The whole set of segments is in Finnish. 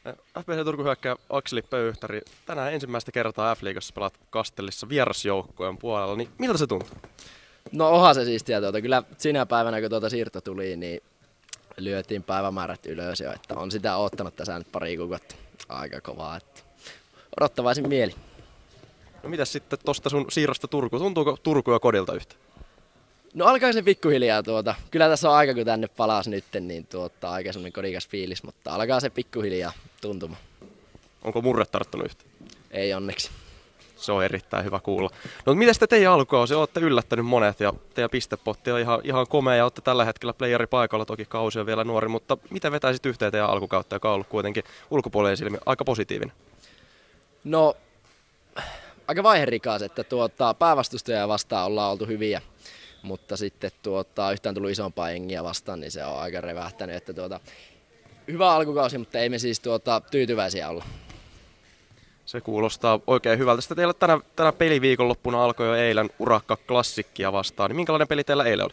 FPC Turku hyökkää Akseli Pöyhtäri. Tänään ensimmäistä kertaa F-liigassa pelaat Kastellissa vierasjoukkueen puolella, niin miltä se tuntuu? No onhan se siistiä kyllä sinä päivänä kun siirto tuli, niin lyötiin päivämäärät ylös jo, että on sitä oottanut tässä nyt pari kuukautta. Aika kovaa, että odottavaisin mieli. No mitäs sitten tosta sun siirrosta Turku? Tuntuuko Turku jo kodilta yhtä? No alkaa se pikkuhiljaa Kyllä tässä on aika kun tänne palas nyt, niin aika semmonen kodikas fiilis, mutta alkaa se pikkuhiljaa tuntuma. Onko murre tarttunut yhtä? Ei onneksi. Se on erittäin hyvä kuulla. No miten te teidän alkukausi? Olette yllättänyt monet ja teidän pistepotti on ihan komea ja olette tällä hetkellä playeri paikalla, toki kausi on vielä nuori, mutta miten vetäisit yhteen teidän alkukautta, joka on ollut kuitenkin ulkopuolinen silmin aika positiivinen? No aika vaiherikas, että päävastustaja vastaan ollaan oltu hyviä, mutta sitten yhtään tullut isompaa jengiä vastaan, niin se on aika revähtänyt, että hyvä alkukausi, mutta ei me siis tyytyväisiä olla. Se kuulostaa oikein hyvältä. Sitten teillä tänä peliviikonloppuna alkoi jo eilen Urakka Klassikkia vastaan. Niin minkälainen peli teillä eilen oli?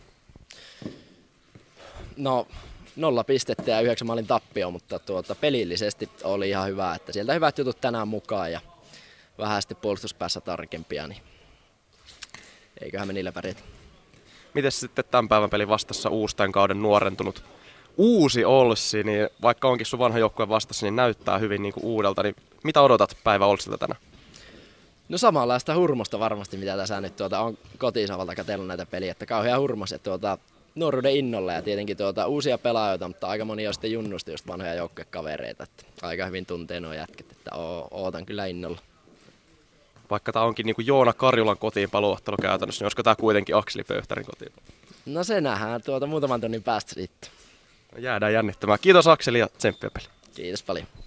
No 0 pistettä ja 9 maalin tappio, mutta pelillisesti oli ihan hyvä, että sieltä hyvät jutut tänään mukaan ja vähän sitten puolustuspäässä tarkempia, niin eiköhän me niillä pärjätä. Mites sitten tämän päivän pelin vastassa uusi tämän kauden nuorentunut uusi Olssi, niin vaikka onkin sun vanha joukkue vastassa, niin näyttää hyvin niin kuin uudelta. Niin mitä odotat päivä Olssilta tänään? No samanlaista hurmosta varmasti, mitä tässä nyt on kotisavalta katsellut näitä peliä, että kauhean hurmos ja nuoruuden innolla ja tietenkin uusia pelaajia, mutta aika moni on sitten junnusta just vanhoja joukkuekavereita, että aika hyvin tuntee nuo jätket, että ootan kyllä innolla. Vaikka tämä onkin niin kuin Joona Karjulan kotiinpaluottelu käytännössä, niin olisiko tämä kuitenkin Akseli Pöyhtärin kotiinpalo? No se nähdään muutaman tunnin päästä sitten. Jäädään jännittämään. Kiitos Akseli ja tsemppiä peli. Kiitos paljon.